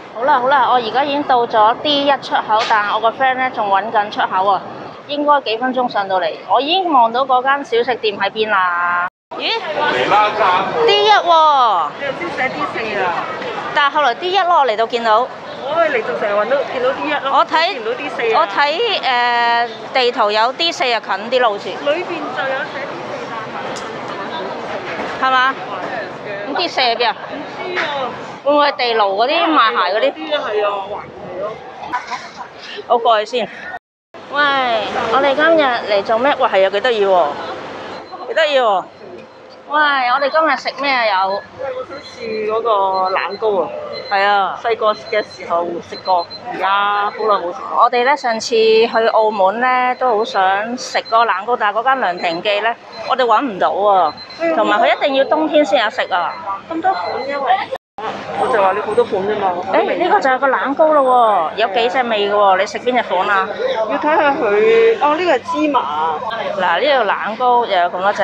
好啦好啦，我而家已經到咗 D1 出口，但係我個 friend 咧仲揾緊出口啊，應該幾分鐘上到嚟。我已經望到嗰間小食店喺邊啦。咦？D1 喎。 你又先寫 D4啊？ 但係後來 D1 咯，我嚟到見到。 我嚟到成日揾到見到 D1 咯。 我睇見唔到 D4 啊。 我睇地圖有 D4 啊，近啲咯好似。 裏邊就有寫 D4 係嘛？咁 D4 喺邊啊？ 唔知啊。 會唔會係地牢嗰啲賣鞋嗰啲？ 啲啊係啊，環期咯。 我過去先。喂，我哋今日嚟做咩？哇，係啊，幾得意喎！幾得意喎！喂，我哋今日食咩啊？有。 我想試嗰個冷糕啊！ 係啊。 細個嘅時候食過，而家好耐冇食過。 我哋咧上次去澳門咧，都好想食個冷糕，但係嗰間涼亭記咧，我哋揾唔到啊。同埋佢一定要冬天先有食啊。 咁多款因為。我就話你好多款啫嘛。 呢個就係個冷糕咯喎，有幾隻味嘅喎，你食邊隻款啊？ 要睇下佢，哦呢個係芝麻。 嗱，呢度冷糕又有咁多隻。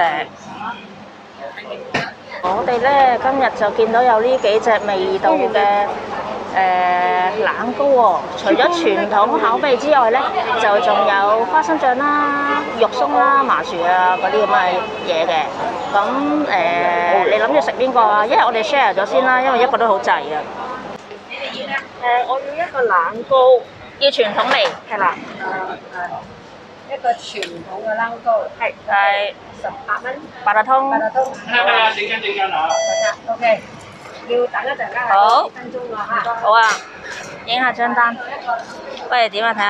我哋咧今日就見到有呢幾隻味道嘅冷糕喎，除咗傳統口味之外咧，就仲有花生醬啦、肉鬆啦、麻薯啊嗰啲咁嘅嘢嘅。咁你諗住食邊個啊？因為我哋 share 咗先啦，因為一個都好滯啊。 我要一個冷糕， 要傳統味。 係啦。 一個傳統嘅冷糕， 係 18蚊， 八達通。 八達通。 係啊，陣間啊。 OK，要等一陣間好幾分鐘啊嚇。 好啊，影下張單。喂，點啊？睇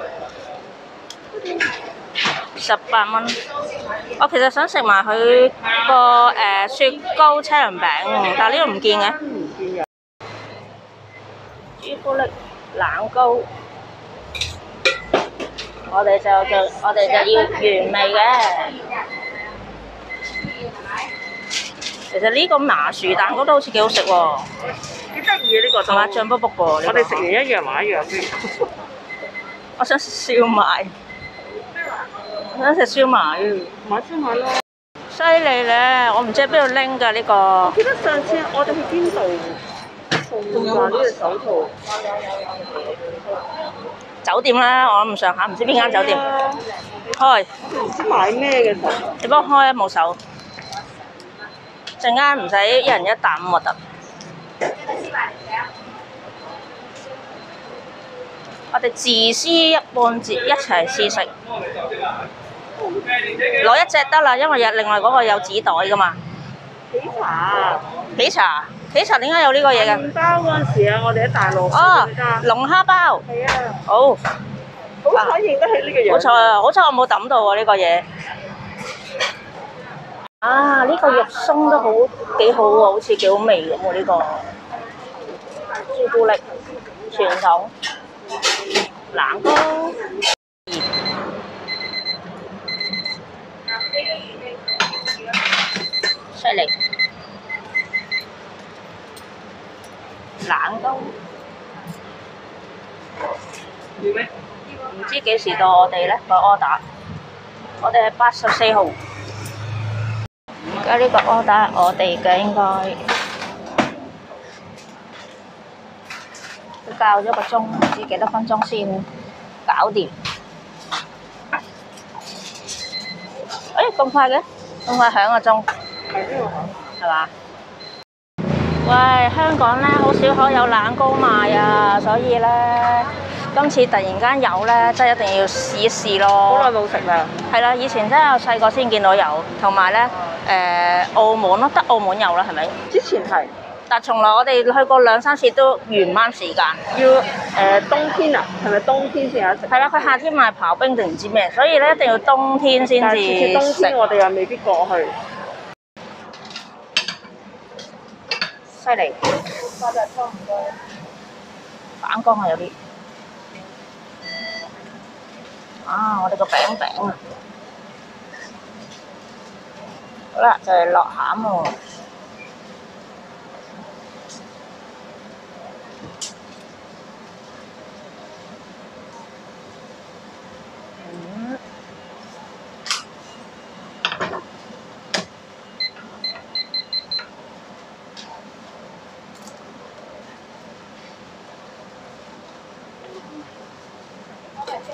下。18蚊。我其實想食埋佢個雪糕車輪餅，但係呢度唔見嘅。朱古力冷糕。我哋就要原味嘅。其實呢個麻薯蛋糕都好似幾好食喎。 幾得意啊呢個係嘛？醬卜卜喎。 我哋食完一樣買一樣先。 我想食燒賣。我想食燒賣。 買燒賣咯。 犀利咧！我唔知喺邊度拎㗎呢個。 我記得上次我哋去邊度送話呢個手套。 酒店啦，我唔上下，唔知邊間酒店。開。 唔知買咩嘅時候。 你幫我開啊，冇手。陣間唔使一人一啖咁核突。我哋自私一半截一齊試食。攞一隻得啦，因為有另外嗰個有紙袋㗎嘛。 喜茶。 喜茶。喜茶點解有呢個嘢嘅？ 麵包嗰陣時啊，我哋喺大陸。 哦，龍蝦包。 係啊。 好。 好彩認得起呢個樣。 好彩啊！好彩我冇抌到喎呢個嘢。啊！呢個肉鬆都好幾好喎，好似幾好味咁喎呢個。朱古力傳統冷糕。犀利。冷糕。唔知幾時到我哋呢個 order，我哋係84號。而家呢個 order 我哋嘅應該，佢校咗個鐘，唔知幾多分鐘先搞掂。咁快嘅？咁快響個鐘？係嘛？喂，香港咧好少可有冷糕賣啊，所以咧今次突然間有咧，真係一定要試一試咯。 好耐冇食啦。 係啦，以前真係細個先見到有，同埋咧澳門咯，得澳門有啦，係咪？ 之前係。 但從來我哋去過2、3次都完啱時間。 要冬天啊？係咪冬天先有得食？ 係啦，佢夏天賣刨冰定唔知咩，所以咧一定要冬天先至食。 但係次次冬天我哋又未必過去。 犀利。反光啊有啲。啊！我哋個餅餅。好啦，就係落餡喎。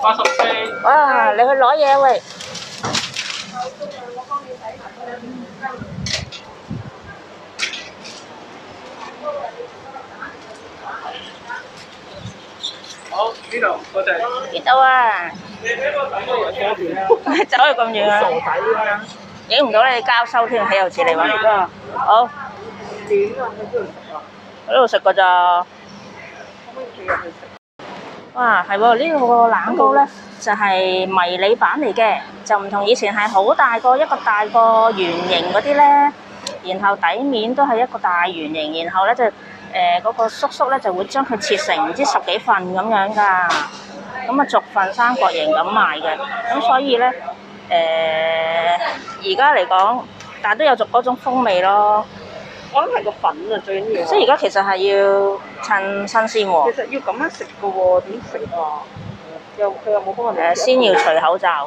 84。 哇！你去攞嘢喂。 好，呢度多謝。 邊度啊？ 你俾個大哥嚟坐邊啊？ 走去咁遠啊！ 傻仔啦！ 影唔到你交收添，豈有此理喎！ 㗎， 好， 點啊？喺邊度食啊？ 喺度食㗎咋？ 可唔可以企入去食？ 哇，係喎！呢個冷糕咧就係迷你版嚟嘅，就唔同以前係好大個一個大個圓形嗰啲咧，然後底面都係一個大圓形，然後咧就嗰個叔叔咧就會將佢切成唔知10幾份咁樣㗎，咁啊逐份三角形咁賣嘅，咁所以咧而家嚟講，但係都有嗰種風味咯。 我諗係個粉啊，最緊要。 所以而家其實係要趁新鮮喎。 其實要咁樣食嘅喎，點食啊？佢又冇幫我哋。 先要除口罩。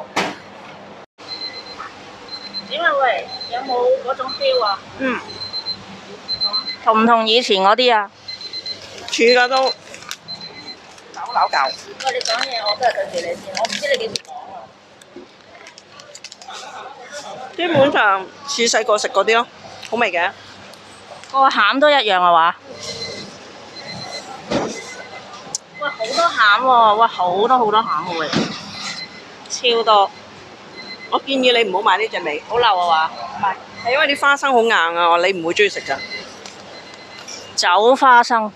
點啊喂？有冇嗰種 feel 啊？ 嗯， 同唔同以前嗰啲啊？ 似㗎都。扭教。 喂，你講嘢我都係對住你先，我唔知你幾時講啊。 基本上似細個食嗰啲咯，好味嘅。 個餡都一樣啊話？哇！好多餡喎！哇！好多餡喎喂！超多。 我建議你唔好買呢隻味， 好流啊話？ 唔係，係因為啲花生好硬啊，你唔會中意食㗎。 酒花生。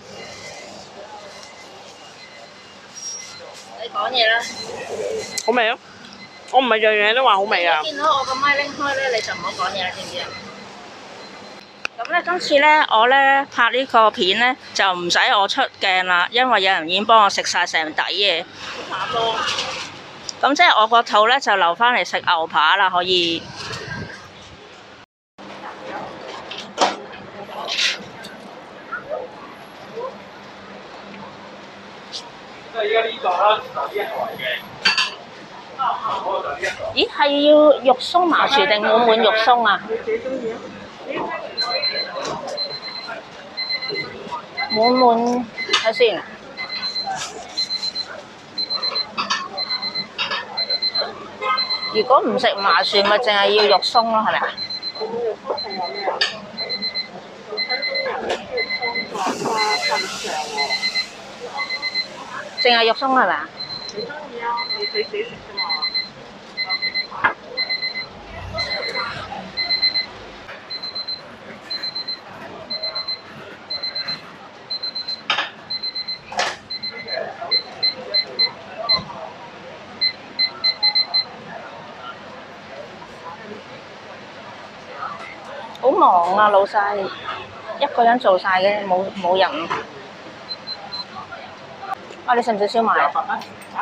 你講嘢啦。 好味啊！我唔係樣樣都話好味啊。 見到我個咪拎開咧，你就唔好講嘢啦，知唔知啊？咁咧，今次咧，我咧拍呢個片咧，就唔使我出鏡啦，因為有人已經幫我食晒成底嘢。 好慘咯！ 咁即係我個肚咧就留翻嚟食牛扒啦，可以。 即係而家呢個啦，就呢一台嘅。 咦，係要肉鬆麻薯定滿肉鬆啊？ 你自己中意啊？ 滿睇先。如果唔食麻薯，咪淨係要肉鬆咯，係咪啊？淨係肉鬆係咪啊？ 你中意啊？你自己食啫嘛。 好忙啊，老細，一個人做晒嘅，冇人。啊，你食唔食燒賣啊？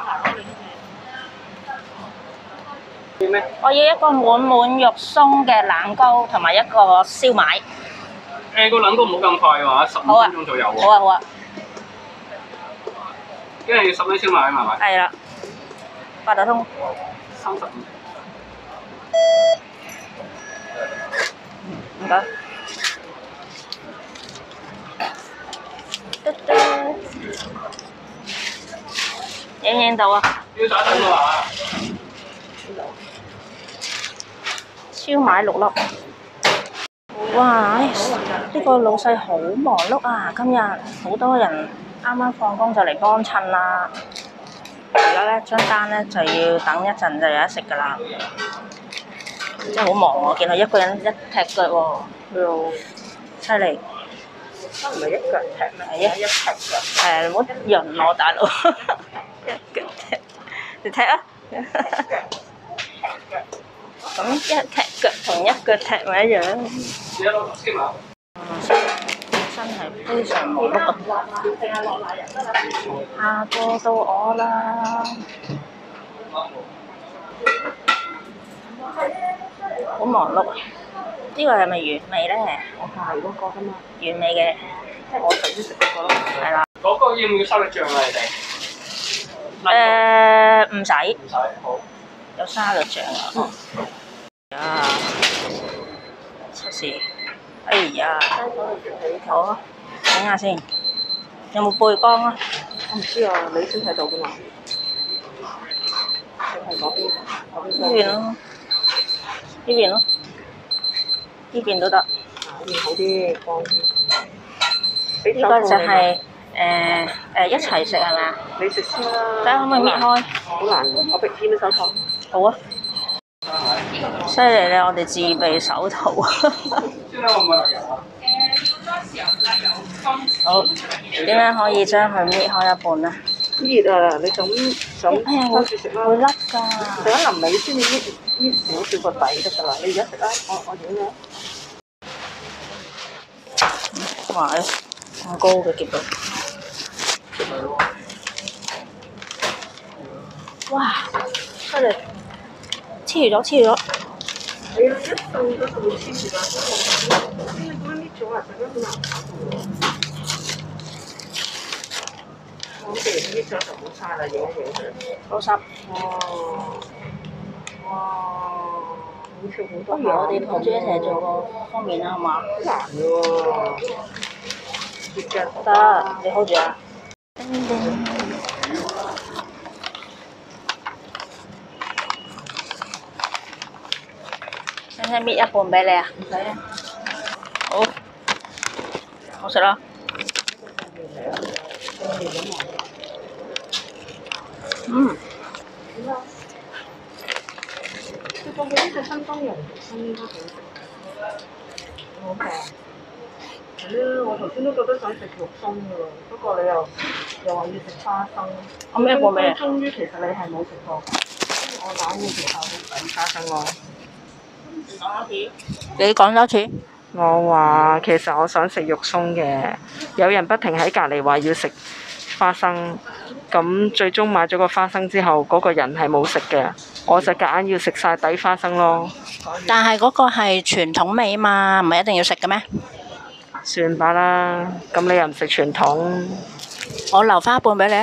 要咩？ 我要一個滿肉鬆嘅冷糕，同埋一個燒賣。 個冷糕唔好咁快喎，15分鐘左右喎。 好啊好啊。 因為要10蚊燒賣啊嘛，係咪？ 係啦，八達通。 35。 唔該。嘟嘟。影唔影到啊？ 要打燈嘅話， 燒賣6粒。哇！呢個老細好忙碌啊！今日好多人啱啱放工就嚟幫襯啦。而家咧張單咧就要等一陣就有得食㗎啦。真係好忙喎！見佢一個人一踢腳喎， 又犀利。 唔係一腳踢咩？ 係一踢腳。唔好潤我大佬，一腳踢，你踢啊！咁一踢腳同一腳踢咪一樣。 試下攞先嘛。 真係非常忙碌啊！下個到我啦。好忙碌啊！呢個係咪原味咧？ 我係嗰個㗎嘛， 原味嘅， 即係我頭先食嗰個咯。 係啦。 嗰個要唔要沙律醬啊？你哋？ 唔使， 唔使，好。 有沙律醬啊！啊，出事！哎呀，好啊，睇下先，有冇貝乾啊？ 我唔知啊，你先睇到㗎嘛。 係嗰邊， 呢邊咯，呢邊咯，呢邊都得。 呢邊好啲，光啲。 呢個就係一齊食係咪啊？ 你食先啦。 睇下可唔可以搣開？ 好難，我俾見到手套。 好啊！犀利咧，我哋自備手套。好，點樣可以將佢搣開一半咧？ 熱啊！你咁哎呀， 收住食啦。 會甩㗎。 食喺臨尾先至搣少少個底得㗎啦。你而家食啦，我影嘅。 哇！咁高嘅結度。哇！犀利！黐咗。 係啊，一掃咗就會黐住啦。因為咁樣搣咗啊，陣間好難搞嘅喎。我哋搣咗就好晒啦，影一影佢。 老濕。 哇！好似好多。 不如我哋抱住一齊做個方面啦，好嘛？ 好難嘅喎。 得，你 hold 住啊！叮叮。使唔使搣一半俾你啊？唔使啊。好，好食啦。嗯。 佢放佢呢隻新東洋魚生應該幾食。好平。係啦，我頭先都覺得想食肉鬆㗎喎，不過你又話要食花生。 我搣一半俾你。 終於其實你係冇食過，我揀嘅時候好抵花生咯。 你講多次。 我話其實我想食肉鬆嘅，有人不停喺隔離話要食花生，咁最終買咗個花生之後，嗰個人係冇食嘅，我就夾硬要食晒底花生咯。 但係嗰個係傳統味嘛，唔係一定要食嘅咩？ 算吧啦，咁你又唔食傳統？ 我留翻一半俾你。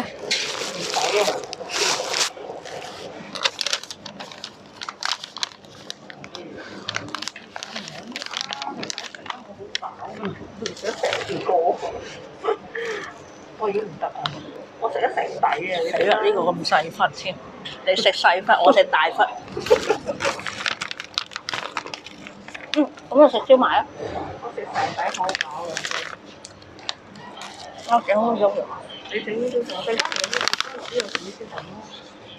我已經唔得啊！我食得成底啊！ 死啦！呢個咁細忽添，你食細忽，我食大忽。咁就食燒賣啊！ 我食成底好飽啊！ 我整好咗。 你整呢啲就俾翻你呢個紙先得咯。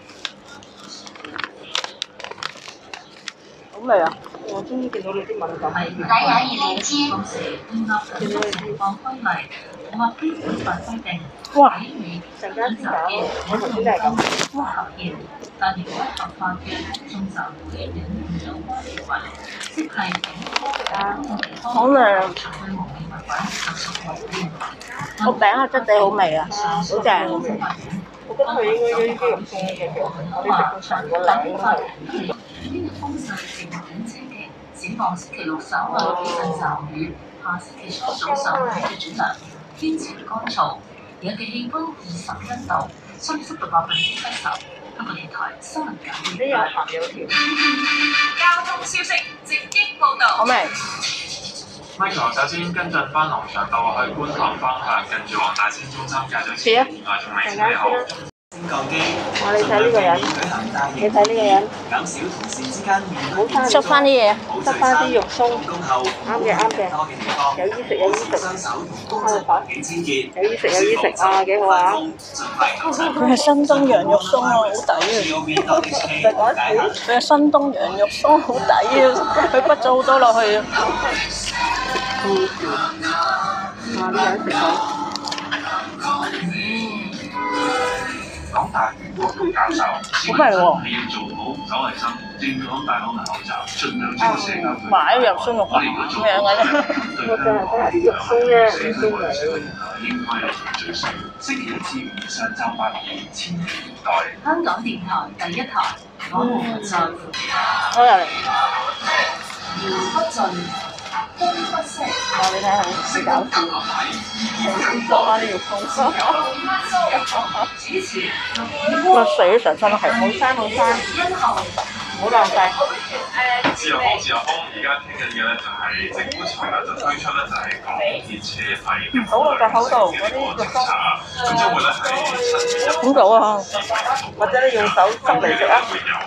好味啊！ 我終於見到你啲敏感嘅大雅而連接，同時應納入的情況規例或基本法規定。 哇！ 陣間先搞，我頭先都係咁。 不合憲，但亦不合法嘅中集會引用有關條文，即係警方嘅地方好味啊！ 對無記物品就屬違憲。 個餅嘅質地好味啊，好正。 我覺得佢應該呢啲肉鬆嘅，我哋食到成個禮都係。 呢個風勢漸轉清勁，展望星期六稍後幾陣驟雨，下星期初早上係轉涼，天晴乾燥，日嘅氣温21度，相對濕度70%。香港電台新聞簡報。 呢有鹹有甜。 交通消息直擊報導。 好味。 Michael 首先跟進翻龍翔道去觀塘方向，近住黃大仙中心界咗試啊！ 意外仲未處理好。 你睇呢個人，你睇呢個人， 執翻啲嘢， 執翻啲肉鬆，啱嘅，有衣食，有衣食，啊，幾好啊！ 佢係新東陽肉鬆啊，好抵啊！ 再講一次， 佢係新東陽肉鬆好抵啊！佢畢咗好多落去啊！ 呢個人食到。 港大國教授， 好味喎！ 你要做好手衞生，正確戴好口罩，盡量將社交距離。 買肉鬆肉飯咩嘅啫？ 我就係講啲肉鬆啫，唔鬆嚟。 應該有最新，星期一至五上晝8點，千禧年代。 香港電台第一台，我們在乎你。 我又嚟。 言不盡，風不息。 你睇下，幾搞笑！執翻啲肉鬆。 主持。 哇！死成身都係。 好生，唔好浪費。 自由風，而家傾緊嘅咧就係政府尋日就推出咧就係港鐵車費好落個口度嗰啲肉鬆。 咁將會咧喺7月1號點做啊？ 或者你用手執嚟食啊？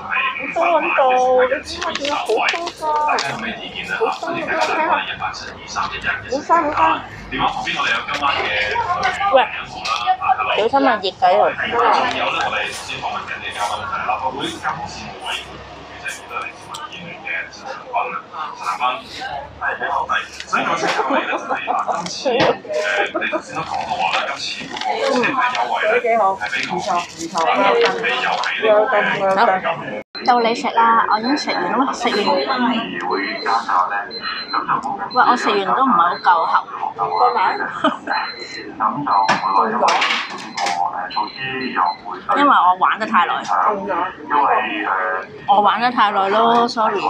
中揾到，你知我見好多㗎。 大家有咩意見啊？歡迎大家打嚟1872311 好生好生。 電話旁邊我哋有今晚嘅喂， 音樂啦， 小心啊！熱雞喎。 仲有咧，我哋先訪問緊嘅嘉賓就係立法會交通事務委員會主席，亦都係民建聯嘅陳恒鑌啊。陳恒鑌係你好，所以我請教你咧，就係話今次你頭先都講到話啦，今次嗰個車費優惠咧係比較未有喺呢個嘅。 到你食啦，我已經食完啦，食完。 會加價咧，咁就冇。 喂，我食完都唔係好夠喉。過埋。 咁就唔會話因為呢個措施又會。 因為我玩得太耐。 因為我玩得太耐咯 ，sorry。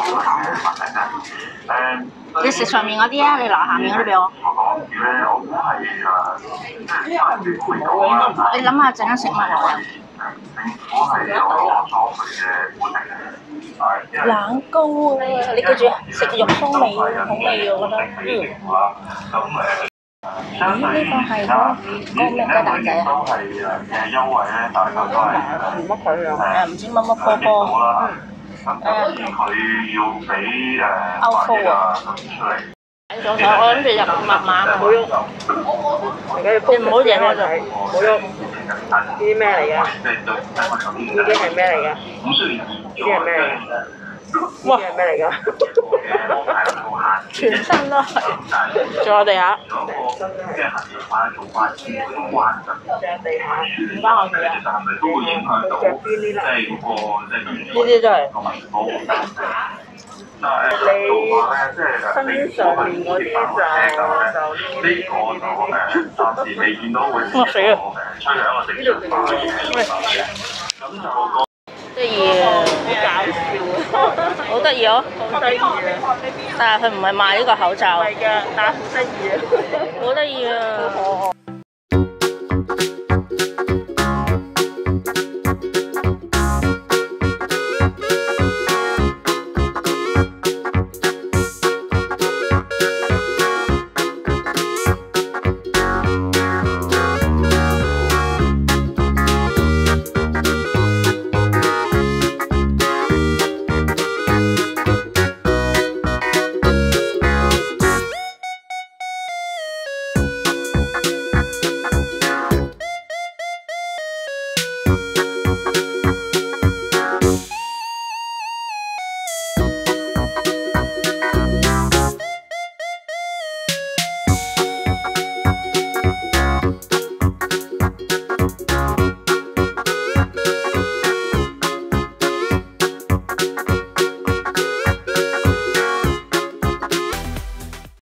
你食上面嗰啲啊，你留下面嗰啲俾我。你諗下陣間食乜啊？冷糕啊！你記住食肉鬆味好味我覺得。咦？呢個係嗰個咩雞蛋仔啊？ 優惠咧，大概都係乜鬼樣？ 唔知乜乜波波。 佢要俾歐鋪啊！左手，我諗住入密碼，唔好喐。你唔好影我就唔好喐。 呢啲咩嚟㗎？呢啲係咩嚟㗎？呢啲係咩嚟㗎？哇！呢啲係咩嚟㗎？ 全身都係。 仲有地下。 唔關我事啊。呢啲都係。 你身上面嗰啲就呢個暫時未見到會我死啦！ 吹響個正常化嘅。咁就得意啊！好得意哦！ 好得意啊！ 但係佢唔係賣呢個口罩。 係㗎，但係好得意啊！ 好得意啊！